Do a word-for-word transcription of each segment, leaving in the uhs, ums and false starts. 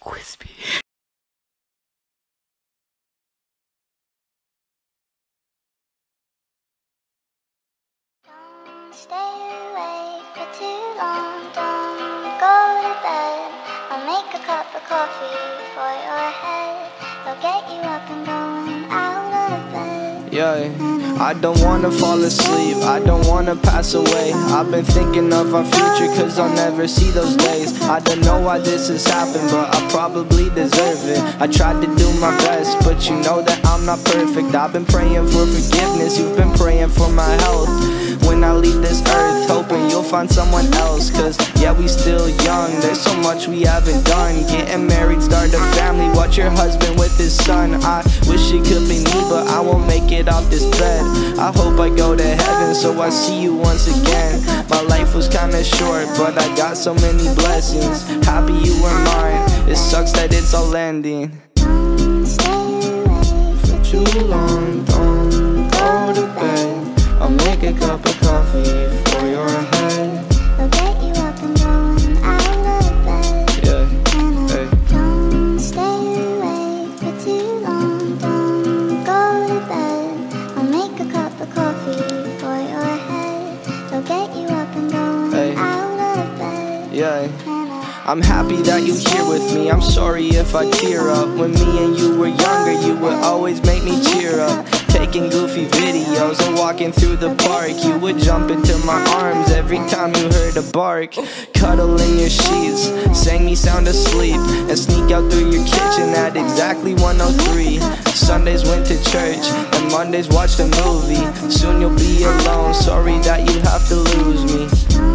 Crispy. Don't stay awake for too long, don't go to bed. I'll make a cup of coffee for your head. I'll get you up and going out of bed. Yeah, I don't wanna fall asleep, I don't wanna pass away. I've been thinking of our future cause I'll never see those days. I don't know why this has happened, but I probably deserve it. I tried to do my best, but you know that I'm not perfect. I've been praying for forgiveness, you've been praying for my health. When I leave this earth, hoping you'll find someone else. Cause yeah, we still young, there's so much we haven't done. Getting married, start a family, watch your husband with his son. I wish it could be me, but I won't make it off this bed. I hope I go to heaven, so I see you once again. My life was kinda short, but I got so many blessings. Happy you were mine, it sucks that it's all ending. For too long, don't go to bed. I'll make a cup of coffee for your head. I'll get you up and going out of bed. Yeah, hey. Don't stay awake for too long, don't go to bed. I'll make a cup of coffee for your head. I'll get you up and going Hey. out of bed. Yeah. I'm happy that you're here with me, I'm sorry if I tear up. When me and you were younger, you would always make me cheer up. Taking goofy videos and walking through the park, you would jump into my arms every time you heard a bark. Cuddle in your sheets, sang me sound asleep, and sneak out through your kitchen at exactly one oh three. Sundays went to church, and Mondays watched a movie. Soon you'll be alone, sorry that you have to lose me.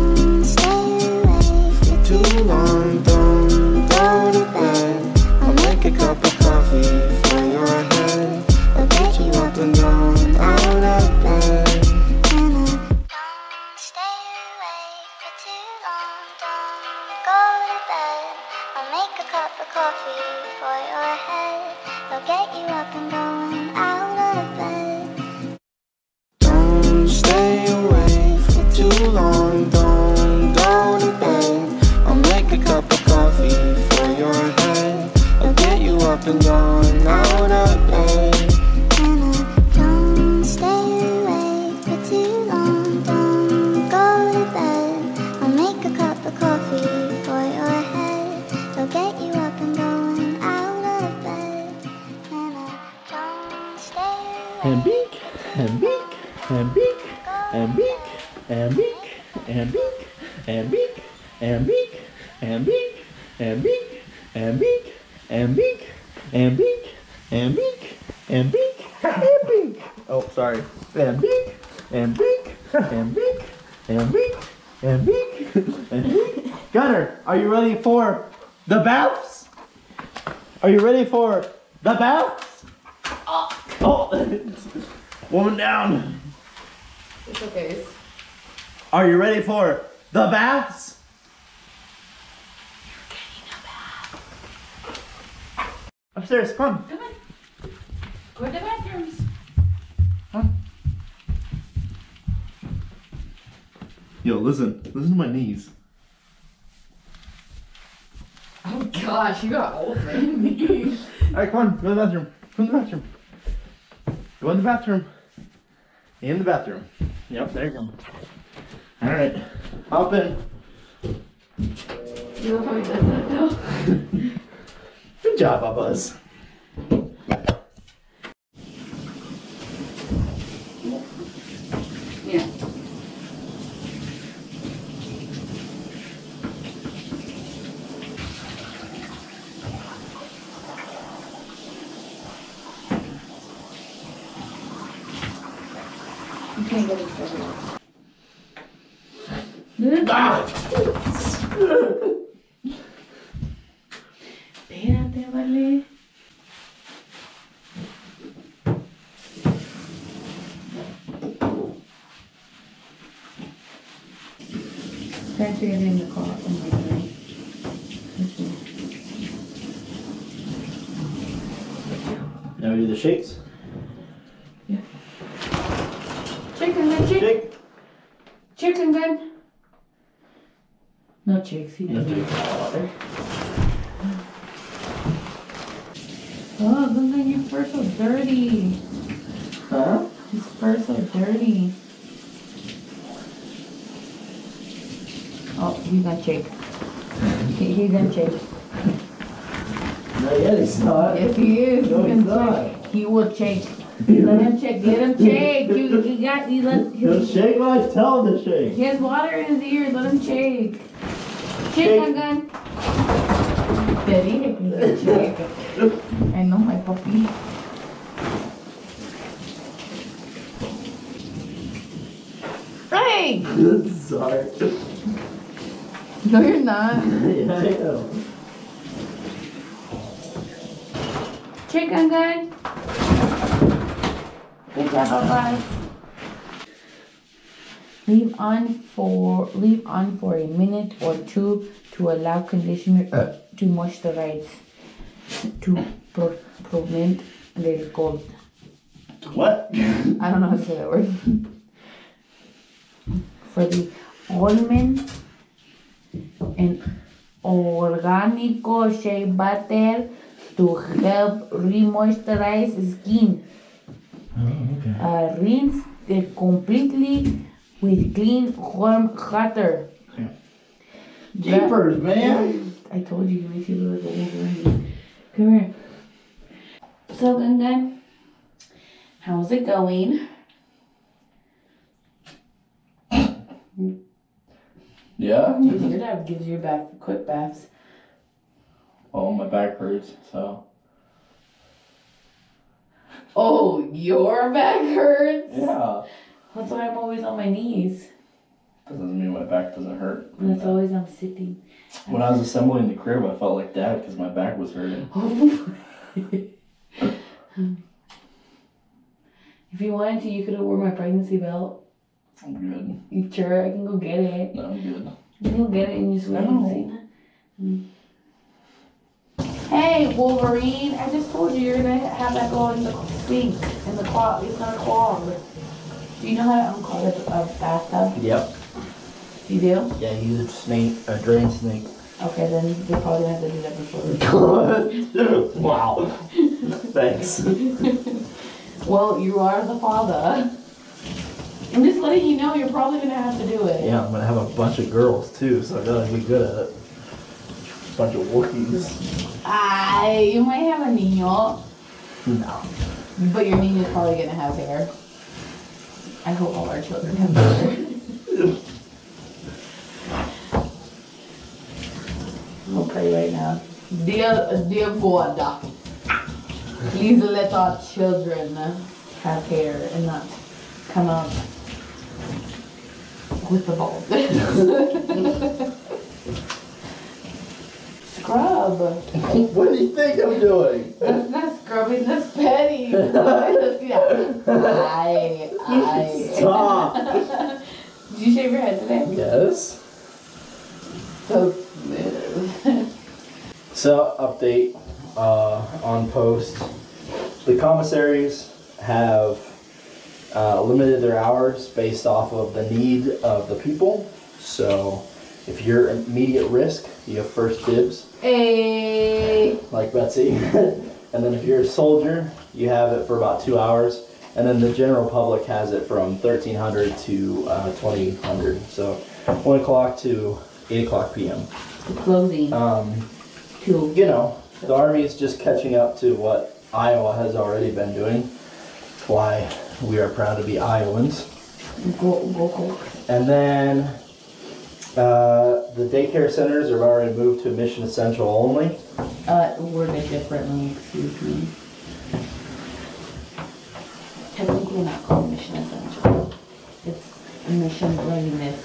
Too long, don't go to bed. I'll make a cup of coffee for your head. I'll get you up and down, out of bed. Don't stay awake for too long, don't go to bed. I'll make a cup of coffee for your head. I'll get you up and going out of bed. Don't stay awake for too long, don't go to bed. I'll make a cup of coffee for your head. I'll get you up and down, out of bed. Don't stay awake for too long, don't go to bed. I'll make a cup of coffee for your head. I'll get you up and going out of bed. And I don't stay And awake. beak, and beak, and beak, and beak, and beak, and beak, and beak, and beak, and beak, and beak, and beak, and beak, and beak, and beak, and beak, and beak. Oh, sorry. And beak, and beak, and beak, and beak, and beak, and beak. Gunner, are you ready for the baths? Are you ready for the baths? Oh, woman down. It's okay. Are you ready for the baths? Upstairs, come on. Come on. Go to the bathrooms. Come. Yo, listen. Listen to my knees. Oh gosh, you got old man knees. Alright, come on. Go to the bathroom. Go in the bathroom. Go in the bathroom. In the bathroom. Yep, there you go. Alright. Hop in. You know how he does that though? Good job, Bubba's. Yeah. You can't get it started. Espérate, vale. Try to get in the car. Oh my God. Now we do the shakes. Yeah. Chicken gun, chicken. Shake. Chicken gun. No chicks, he No doesn't chicks. need water. Oh, look at your fur so dirty. Huh? His fur's so dirty. Oh, he's gonna shake. He, he's gonna shake. Not yet, he's not. Yes, he is. No, he's he's gonna not. shake. He will shake. Let him shake. Let him shake. You, you got. You let. He'll shake when I tell him to shake. He has water in his ears. Let him shake. Shake, Shake. my gun. Daddy, he can shake. I know my puppy. Hey! Sorry. No, you're not. Yeah, I am. Chicken gun. Good job, bye. Leave on for leave on for a minute or two to allow conditioner uh, to moisturize to pro- prevent the cold. What? I don't know how to say that word. For the almond and orgánico shea butter to help re-moisturize skin. Oh, okay. Uh, rinse it completely with clean warm water. Jeepers, man. I told you, you make you look like a Wolverine. Come here. So, Gungun, how's it going? Yeah? Your dad gives you bath, quick baths. Oh, my back hurts, so. Oh, your back hurts? Yeah. That's why I'm always on my knees. That doesn't mean my back doesn't hurt. That's always I'm sitting. When I was assembling the crib, I felt like dad because my back was hurting. If you wanted to, you could have worn my pregnancy belt. I'm good. You sure? I can go get it. No, I'm good. You can go get it and you swear No. and say that. Hey, Wolverine! I just told you you're gonna have that go in the sink, in the clog. It's gonna clog. Do you know how to unclog a, a bathtub? Yep. You do? Yeah, use a snake, a drain snake. Okay, then they probably have to do that before. Wow. Thanks. Well, you are the father. I'm just letting you know you're probably gonna have to do it. Yeah, I'm gonna have a bunch of girls too, so I gotta be good at it. Bunch of Wookiees. Ay, you might have a niño, No. but your niño's probably gonna have hair. I hope all our children have hair. I'll pray right now. Dear, dear God, please let our children have hair and not come out with the baldness. Scrub. What do you think I'm doing? That's not scrubbing, that's petty. Yeah. I, I. Stop. Did you shave your head today? Yes. So smooth. So, update uh, on post. The commissaries have uh, limited their hours based off of the need of the people. So, if you're immediate risk, you have first dibs, Hey. like Betsy. And then if you're a soldier, you have it for about two hours. And then the general public has it from thirteen hundred to uh, twenty hundred. So, one o'clock to eight o'clock p m. The closing. Um, Two. you know, the Army is just catching up to what Iowa has already been doing. That's why we are proud to be Iowans. Go, go, go. And then uh, the daycare centers are already moved to mission essential only. Uh, worded differently, excuse me. Technically not called mission essential. It's mission readiness.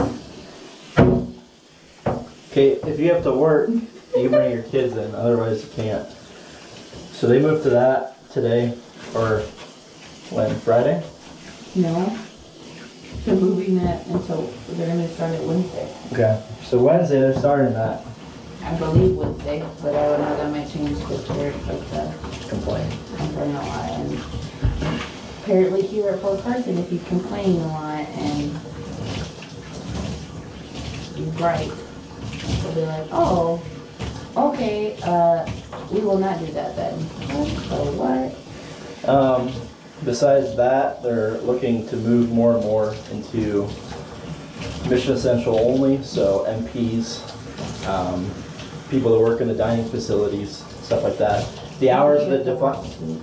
Okay, if you have to work, you can bring your kids in, otherwise you can't. So they moved to that today, or when, Friday? No. They're moving that until they're gonna start it Wednesday. Okay, so Wednesday they're starting that. I believe Wednesday, but I don't know, that might change because there's like the Complaint. complain a lot. And apparently here at Fort Carson, if you complain a lot and you gripe, they'll be like, oh, okay, uh, We will not do that then. So what? Um, besides that, they're looking to move more and more into mission essential only, so M Ps, um, people that work in the dining facilities, stuff like that. The hours of the defi-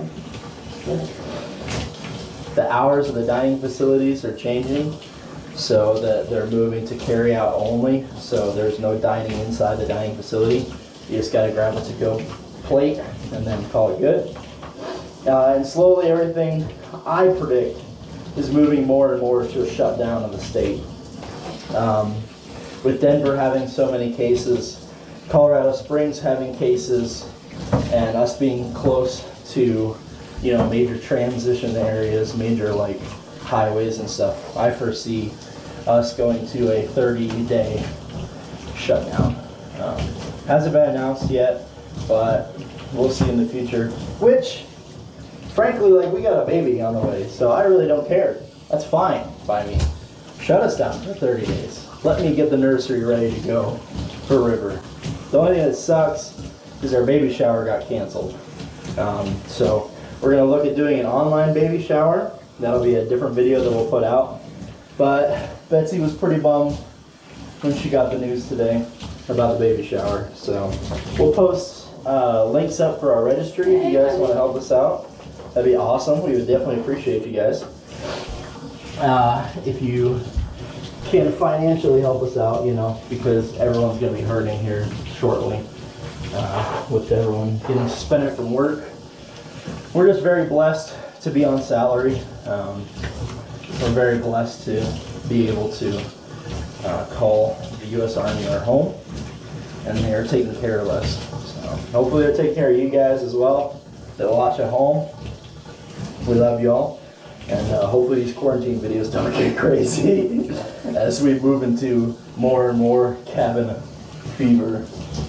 the hours of the dining facilities are changing, so that they're moving to carry out only. So there's no dining inside the dining facility. You just gotta grab a to-go plate and then call it good. Uh, and slowly everything, I predict, is moving more and more to a shutdown of the state. Um, with Denver having so many cases, Colorado Springs having cases, and us being close to, you know, major transition areas, major like highways and stuff, I foresee us going to a thirty day shutdown. Um, hasn't been announced yet, but we'll see in the future. Which, frankly, like, we got a baby on the way, so I really don't care. That's fine by me. Shut us down for thirty days. Let me get the nursery ready to go for River. The only thing that sucks is our baby shower got canceled. Um, so we're gonna look at doing an online baby shower. That'll be a different video that we'll put out. But Betsy was pretty bummed when she got the news today about the baby shower. So we'll post uh, links up for our registry if you guys want to help us out. That'd be awesome. We would definitely appreciate you guys. Uh, if you can financially help us out, you know, because everyone's going to be hurting here shortly uh, with everyone getting suspended from work. We're just very blessed to be on salary. Um, we're very blessed to be able to uh, call the U S Army our home, and they are taking care of us. So hopefully they're taking care of you guys as well that watch at home. We love y'all, and uh, hopefully these quarantine videos don't get crazy as we move into more and more cabin fever.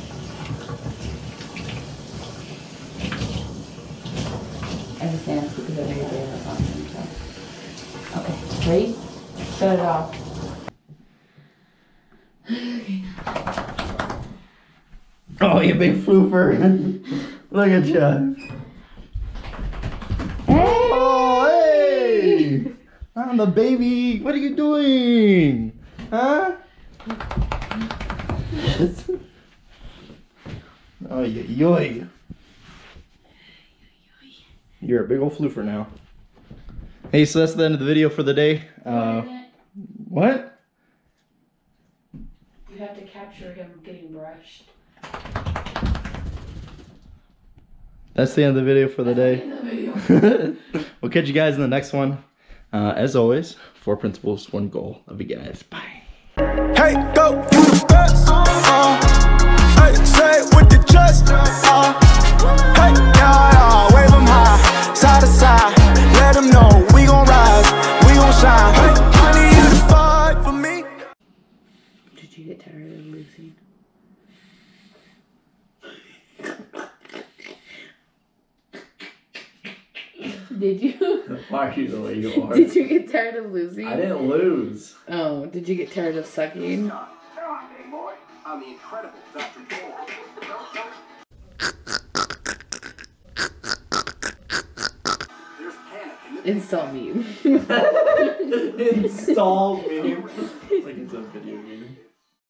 I understand it's because of your day or something. So. Okay, ready? Shut it off. Oh, you big floofer. Look at ya. Hey! Oh, hey! I'm the baby. What are you doing? Huh? Oh, yoy. You're a big old floofer now. Hey, so that's the end of the video for the day. Uh, what? You have to capture him getting brushed. That's the end of the video for the day. We'll catch you guys in the next one. Uh, as always, four principles, one goal. Love you guys. Bye. Hey, go, you the best. Uh, hey, say it with the chest. Uh, hey, yeah, yeah, wave them high, side to side. Let them know we gon' rise, we gon' shine. Hey, honey, you the fight for me. Did you get tired of losing? Did you? Why are you the way you are? Did you get tired of losing? I didn't lose. Oh, did you get tired of sucking? I'm the incredible Doctor There's panic in the Install me. Install me. Like it's a video game.